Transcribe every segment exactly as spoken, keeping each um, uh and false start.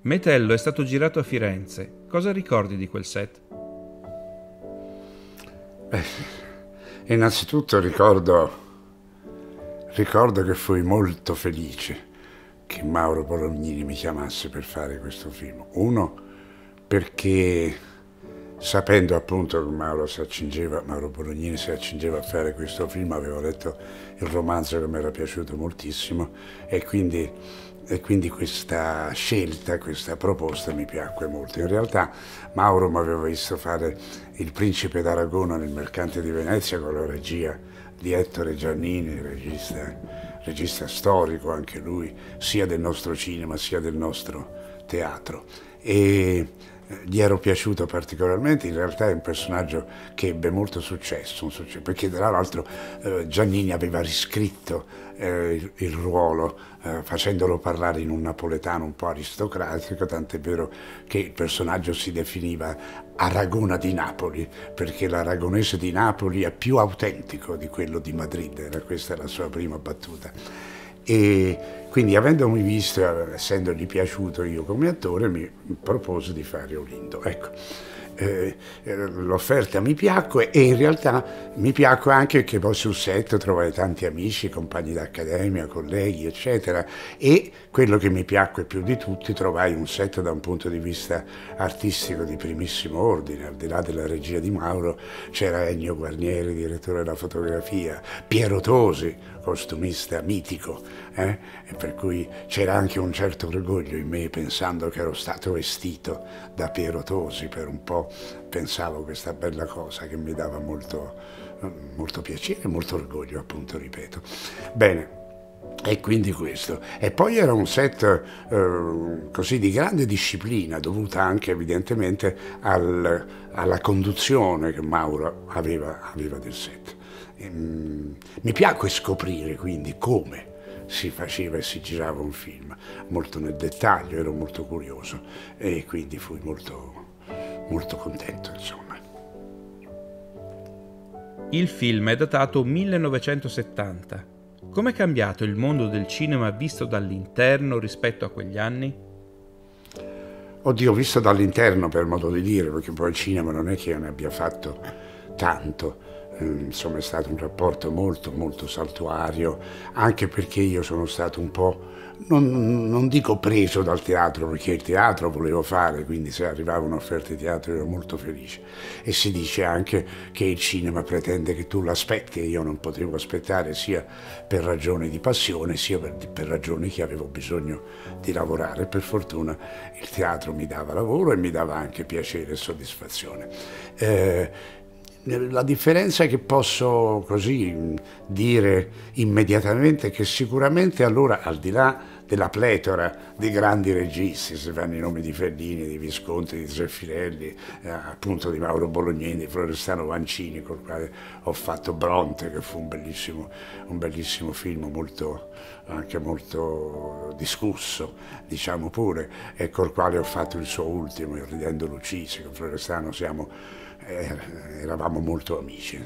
Metello è stato girato a Firenze. Cosa ricordi di quel set? Beh, innanzitutto ricordo, ricordo che fui molto felice che Mauro Bolognini mi chiamasse per fare questo film. Uno, perché sapendo appunto che Mauro si accingeva, Mauro Bolognini si accingeva a fare questo film, avevo letto il romanzo che mi era piaciuto moltissimo e quindi, e quindi questa scelta, questa proposta mi piacque molto. In realtà Mauro mi aveva visto fare Il Principe d'Aragona nel Mercante di Venezia con la regia di Ettore Giannini, regista, regista storico anche lui, sia del nostro cinema sia del nostro teatro. E gli ero piaciuto particolarmente. In realtà è un personaggio che ebbe molto successo, un successo perché tra l'altro eh, Giannini aveva riscritto eh, il, il ruolo eh, facendolo parlare in un napoletano un po' aristocratico, tant'è vero che il personaggio si definiva Aragona di Napoli, perché l'aragonese di Napoli è più autentico di quello di Madrid, era questa la sua prima battuta. E quindi avendomi visto, essendogli piaciuto io come attore, mi propose di fare Olindo. Ecco, eh, l'offerta mi piacque e in realtà mi piacque anche che poi sul set trovai tanti amici, compagni d'accademia, colleghi, eccetera, e quello che mi piacque più di tutti, trovai un set da un punto di vista artistico di primissimo ordine. Al di là della regia di Mauro c'era Ennio Guarnieri, direttore della fotografia, Piero Tosi, costumista mitico, eh? E per cui c'era anche un certo orgoglio in me pensando che ero stato vestito da Piero Tosi. Per un po' pensavo questa bella cosa che mi dava molto, molto piacere, molto orgoglio, appunto, ripeto. Bene. E quindi questo. E poi era un set eh, così di grande disciplina, dovuta anche evidentemente al, alla conduzione che Mauro aveva, aveva del set. E, mm, mi piacque scoprire quindi come si faceva e si girava un film, molto nel dettaglio, ero molto curioso e quindi fui molto, molto contento, insomma. Il film è datato millenovecentosettanta. Com'è cambiato il mondo del cinema visto dall'interno rispetto a quegli anni? Oddio, visto dall'interno per modo di dire, perché poi il cinema non è che ne abbia fatto tanto. Insomma è stato un rapporto molto molto saltuario, anche perché io sono stato un po', non, non dico preso dal teatro, perché il teatro volevo fare, quindi se arrivava un'offerta di teatro ero molto felice. E si dice anche che il cinema pretende che tu l'aspetti e io non potevo aspettare, sia per ragioni di passione sia per, per ragioni che avevo bisogno di lavorare. Per fortuna il teatro mi dava lavoro e mi dava anche piacere e soddisfazione. Eh, La differenza che posso così dire immediatamente è che sicuramente allora, al di là della pletora di grandi registi, se fanno i nomi di Fellini, di Visconti, di Zeffirelli, eh, appunto di Mauro Bolognini, di Florestano Vancini, col quale ho fatto Bronte, che fu un bellissimo, un bellissimo film, molto, anche molto discusso, diciamo pure, e col quale ho fatto il suo ultimo, Il Ridendo Lucisi. Con Florestano siamo eravamo molto amici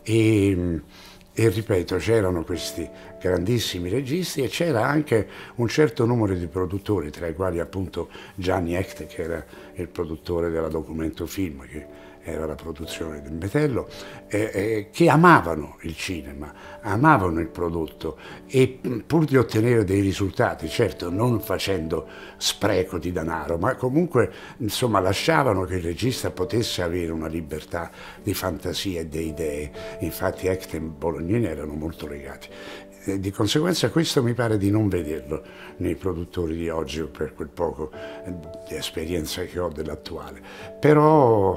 e, e ripeto, c'erano questi grandissimi registi e c'era anche un certo numero di produttori, tra i quali appunto Gianni Hecht, che era il produttore della Documento Film, che era la produzione del Metello, eh, eh, che amavano il cinema, amavano il prodotto e pur di ottenere dei risultati, certo non facendo spreco di denaro, ma comunque insomma lasciavano che il regista potesse avere una libertà di fantasia e di idee. Infatti Hecht e Bolognini erano molto legati. E di conseguenza questo mi pare di non vederlo nei produttori di oggi, per quel poco di esperienza che ho dell'attuale. Però,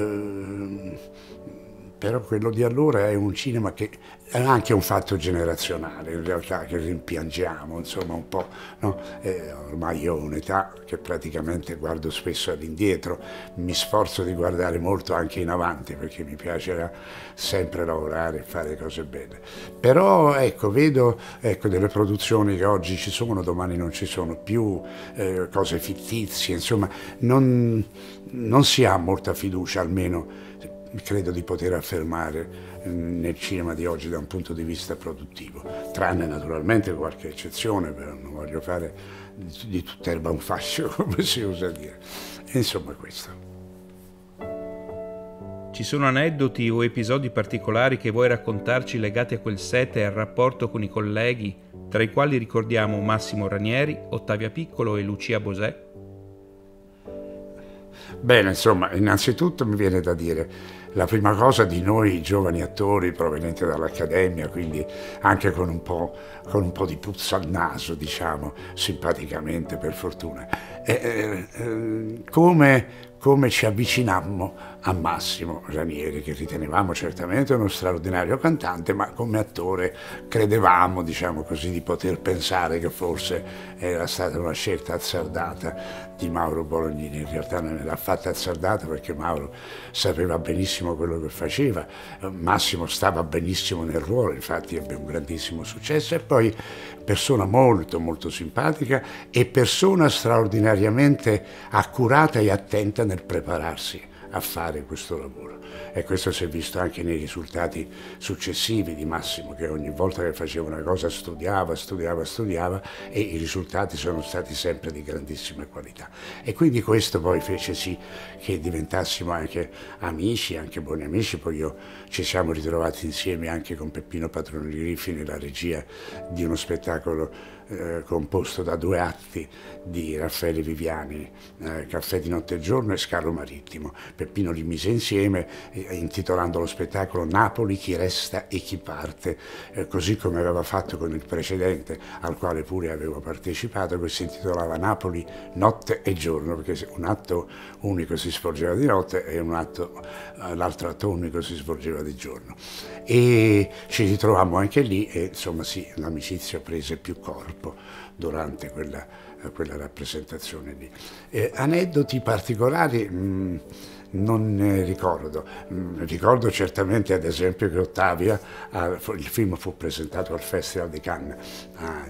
eh, però quello di allora è un cinema che è anche un fatto generazionale, in realtà, che rimpiangiamo, insomma, un po', no? Eh, ormai io ho un'età che praticamente guardo spesso all'indietro, mi sforzo di guardare molto anche in avanti, perché mi piacerà sempre lavorare e fare cose belle. Però, ecco, vedo ecco, delle produzioni che oggi ci sono, domani non ci sono più, eh, cose fittizie, insomma, non, non si ha molta fiducia, almeno credo di poter affermare nel cinema di oggi da un punto di vista produttivo, tranne naturalmente qualche eccezione, però non voglio fare di, di tutt'erba un fascio, come si usa dire. E insomma questo. Ci sono aneddoti o episodi particolari che vuoi raccontarci legati a quel set e al rapporto con i colleghi, tra i quali ricordiamo Massimo Ranieri, Ottavia Piccolo e Lucia Bosè? Bene, insomma, innanzitutto mi viene da dire la prima cosa di noi giovani attori provenienti dall'Accademia, quindi anche con un po', con un po' di puzza al naso, diciamo, simpaticamente per fortuna, eh, eh, come... come ci avvicinammo a Massimo Ranieri, che ritenevamo certamente uno straordinario cantante, ma come attore credevamo, diciamo così, di poter pensare che forse era stata una scelta azzardata di Mauro Bolognini. In realtà non era affatto azzardata, perché Mauro sapeva benissimo quello che faceva, Massimo stava benissimo nel ruolo, infatti ebbe un grandissimo successo, e poi persona molto molto simpatica e persona straordinariamente accurata e attenta nel prepararsi a fare questo lavoro, e questo si è visto anche nei risultati successivi di Massimo, che ogni volta che faceva una cosa studiava, studiava, studiava, e i risultati sono stati sempre di grandissima qualità. E quindi questo poi fece sì che diventassimo anche amici, anche buoni amici. Poi io ci siamo ritrovati insieme anche con Peppino Patroni Griffi nella regia di uno spettacolo Eh, composto da due atti di Raffaele Viviani, eh, Caffè di notte e giorno e Scalo marittimo. Peppino li mise insieme eh, intitolando lo spettacolo Napoli, chi resta e chi parte, eh, così come aveva fatto con il precedente, al quale pure avevo partecipato, che si intitolava Napoli, notte e giorno, perché un atto unico si svolgeva di notte e un atto, eh, l'altro atto unico si svolgeva di giorno. E ci ritrovammo anche lì, e insomma sì, l'amicizia prese più corpo durante quella, quella rappresentazione lì. Eh, aneddoti particolari mh, non ne ricordo. Mh, ricordo certamente, ad esempio, che Ottavia, eh, il film fu presentato al Festival di Cannes a,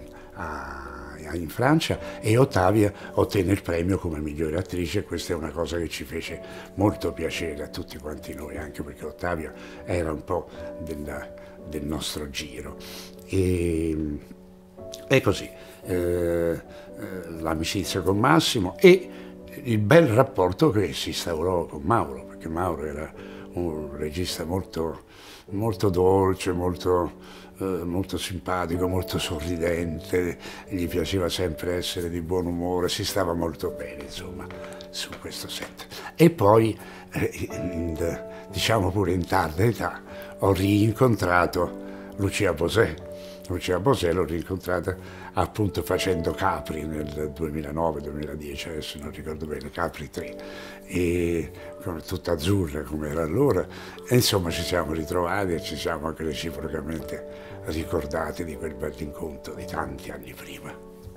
a, in Francia, e Ottavia ottenne il premio come migliore attrice. Questa è una cosa che ci fece molto piacere a tutti quanti noi, anche perché Ottavia era un po' del, del nostro giro. E, E così, eh, eh, l'amicizia con Massimo e il bel rapporto che si instaurò con Mauro, perché Mauro era un regista molto, molto dolce, molto, eh, molto simpatico, molto sorridente, gli piaceva sempre essere di buon umore, si stava molto bene, insomma, su questo set. E poi, eh, in, diciamo pure in tarda età, ho rincontrato Lucia Bosè. Lucia Bosè l'ho rincontrata appunto facendo Capri nel duemilanove duemiladieci, adesso non ricordo bene, Capri tre, e tutta azzurra come era allora, e insomma ci siamo ritrovati e ci siamo anche reciprocamente ricordati di quel bel incontro di tanti anni prima.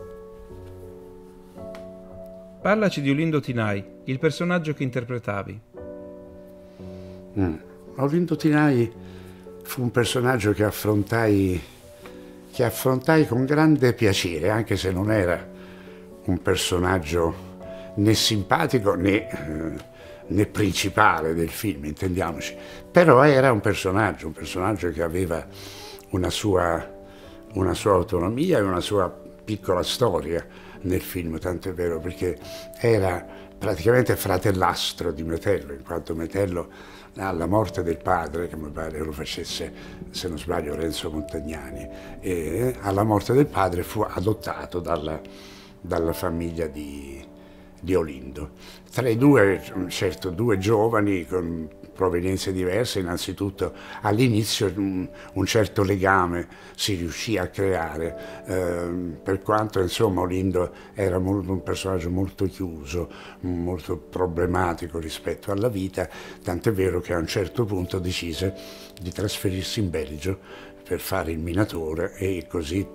Parlaci di Olindo Tinai, il personaggio che interpretavi. Mm. Olindo Tinai fu un personaggio che affrontai che affrontai con grande piacere, anche se non era un personaggio né simpatico né, eh, né principale del film, intendiamoci, però era un personaggio, un personaggio che aveva una sua, una sua autonomia e una sua piccola storia nel film, tanto è vero perché era praticamente fratellastro di Metello, in quanto Metello alla morte del padre, che mi pare lo facesse, se non sbaglio, Renzo Montagnani, e alla morte del padre fu adottato dalla, dalla famiglia di, di Olindo. Tra i due, certo, due giovani con provenienze diverse, innanzitutto all'inizio un, un certo legame si riuscì a creare, eh, per quanto insomma Olindo era molto, un personaggio molto chiuso, molto problematico rispetto alla vita, tant'è vero che a un certo punto decise di trasferirsi in Belgio per fare il minatore, e così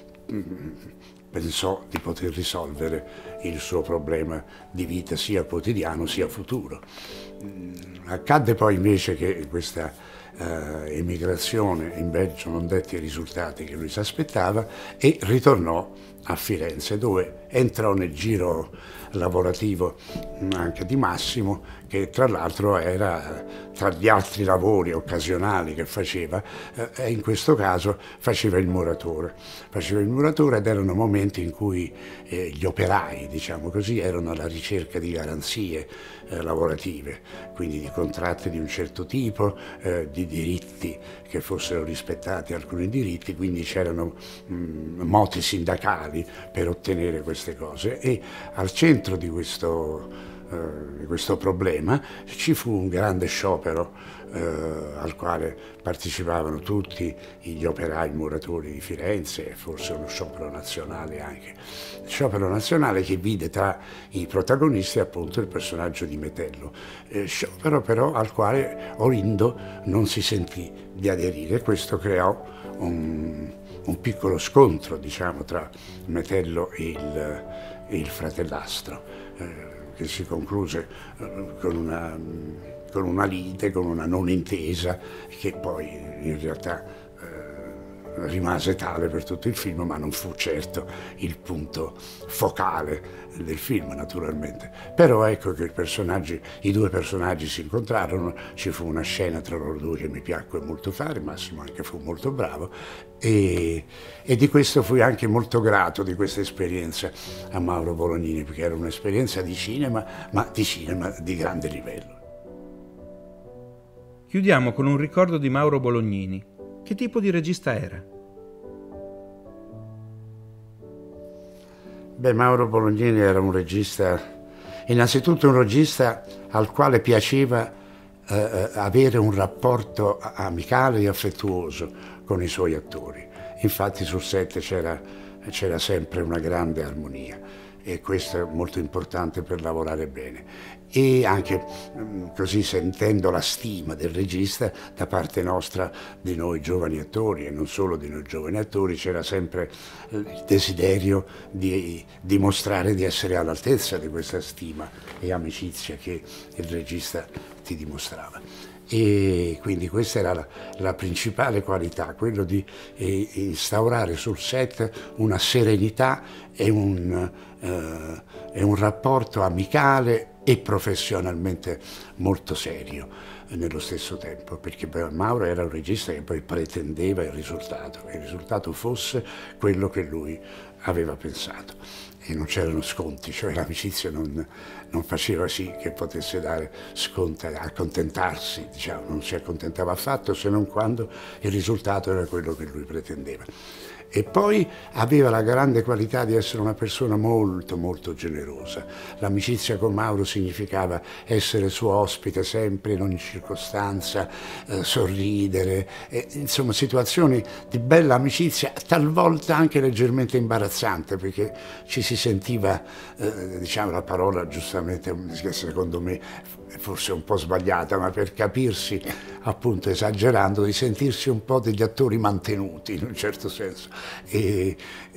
pensò di poter risolvere il suo problema di vita sia quotidiano sia futuro. Accadde poi invece che questa eh, emigrazione in Belgio non dette i risultati che lui si aspettava, e ritornò a Firenze, dove entrò nel giro lavorativo anche di Massimo, che tra l'altro era tra gli altri lavori occasionali che faceva, eh, in questo caso faceva il muratore. Faceva il muratore ed erano momenti in cui eh, gli operai, diciamo così, erano alla ricerca di garanzie eh, lavorative, quindi di contratti di un certo tipo, eh, di diritti, che fossero rispettati alcuni diritti, quindi c'erano mh, moti sindacali per ottenere queste cose, e al centro di questo di questo problema ci fu un grande sciopero eh, al quale partecipavano tutti gli operai muratori di Firenze, e forse uno sciopero nazionale anche. Sciopero nazionale che vide tra i protagonisti appunto il personaggio di Metello, eh, sciopero però al quale Orindo non si sentì di aderire. Questo creò un, un piccolo scontro, diciamo, tra Metello e il, e il fratellastro, eh, che si concluse con una, con una lite, con una non intesa, che poi in realtà eh, rimase tale per tutto il film, ma non fu certo il punto focale del film, naturalmente. Però ecco che i personaggi, i due personaggi si incontrarono, ci fu una scena tra loro due che mi piacque molto fare, Massimo anche fu molto bravo, e, e di questo fui anche molto grato, di questa esperienza, a Mauro Bolognini, perché era un'esperienza di cinema, ma di cinema di grande livello. Chiudiamo con un ricordo di Mauro Bolognini. Che tipo di regista era? Beh, Mauro Bolognini era un regista, innanzitutto un regista al quale piaceva eh, avere un rapporto amicale e affettuoso con i suoi attori. Infatti sul set c'era, c'era sempre una grande armonia, e questo è molto importante per lavorare bene. E anche così, sentendo la stima del regista da parte nostra, di noi giovani attori, e non solo di noi giovani attori, c'era sempre il desiderio di dimostrare di essere all'altezza di questa stima e amicizia che il regista ti dimostrava. E quindi questa era la, la principale qualità, quello di eh, instaurare sul set una serenità e un, eh, e un rapporto amicale e professionalmente molto serio nello stesso tempo, perché Mauro era un regista che poi pretendeva il risultato, che il risultato fosse quello che lui aveva pensato, e non c'erano sconti, cioè l'amicizia non, non faceva sì che potesse dare sconti, accontentarsi, diciamo, non si accontentava affatto, se non quando il risultato era quello che lui pretendeva. E poi aveva la grande qualità di essere una persona molto molto generosa. L'amicizia con Mauro significava essere suo ospite sempre, in ogni circostanza, eh, sorridere, eh, insomma situazioni di bella amicizia, talvolta anche leggermente imbarazzante, perché ci si sentiva, eh, diciamo la parola giustamente, secondo me forse un po' sbagliata, ma per capirsi, appunto esagerando, di sentirsi un po' degli attori mantenuti in un certo senso. E,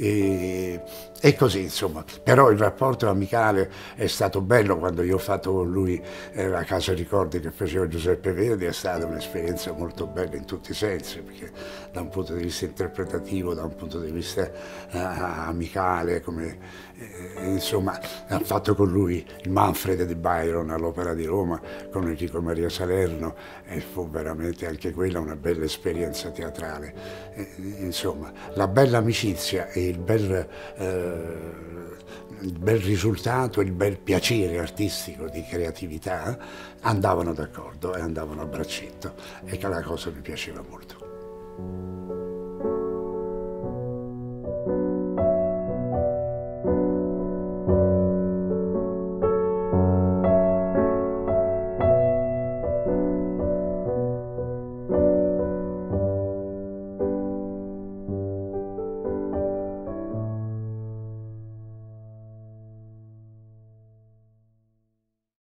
e, e così, insomma. Però il rapporto amicale è stato bello. Quando io ho fatto con lui eh, la Casa Ricordi che faceva Giuseppe Verdi, è stata un'esperienza molto bella in tutti i sensi, perché da un punto di vista interpretativo, da un punto di vista eh, amicale, come eh, insomma, ha fatto con lui il Manfred di Byron all'Opera di Roma con Enrico Maria Salerno, e fu veramente anche quella una bella esperienza teatrale. Eh, insomma, la bella amicizia e il bel, eh, il bel risultato, il bel piacere artistico di creatività andavano d'accordo e andavano a braccetto, e che la cosa mi piaceva molto.